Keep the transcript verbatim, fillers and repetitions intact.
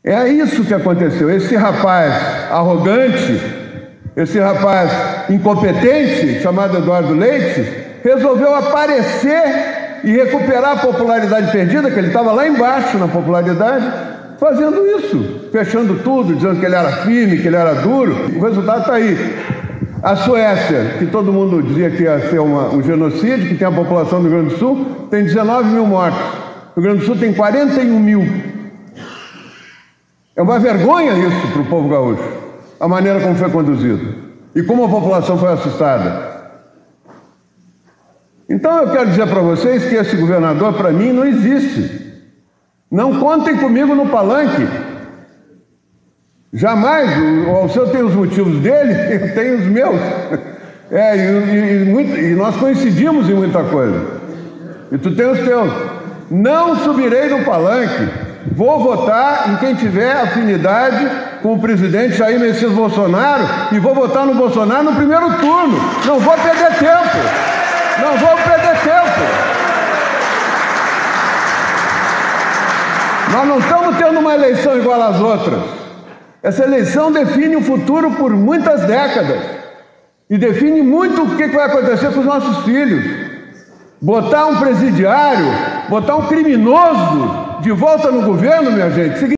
É isso que aconteceu. Esse rapaz arrogante, esse rapaz incompetente, chamado Eduardo Leite, resolveu aparecer e recuperar a popularidade perdida, que ele estava lá embaixo na popularidade, fazendo isso, fechando tudo, dizendo que ele era firme, que ele era duro. O resultado está aí. A Suécia, que todo mundo dizia que ia ser uma, um genocídio, que tem a população do Rio Grande do Sul, tem dezenove mil mortos. O Rio Grande do Sul tem quarenta e um mil. É uma vergonha isso para o povo gaúcho, a maneira como foi conduzido e como a população foi assustada. Então eu quero dizer para vocês que esse governador, para mim, não existe. Não contem comigo no palanque. Jamais. O Alceu tem os motivos dele, eu tenho os meus. É, e, e, muito, e nós coincidimos em muita coisa. E tu tem os teus. Não subirei no palanque. Vou votar em quem tiver afinidade com o presidente Jair Messias Bolsonaro e vou votar no Bolsonaro no primeiro turno. Não vou perder tempo. Não vou perder tempo. Nós não estamos tendo uma eleição igual às outras. Essa eleição define o futuro por muitas décadas e define muito o que vai acontecer com os nossos filhos. Botar um presidiário, botar um criminoso de volta no governo, minha gente,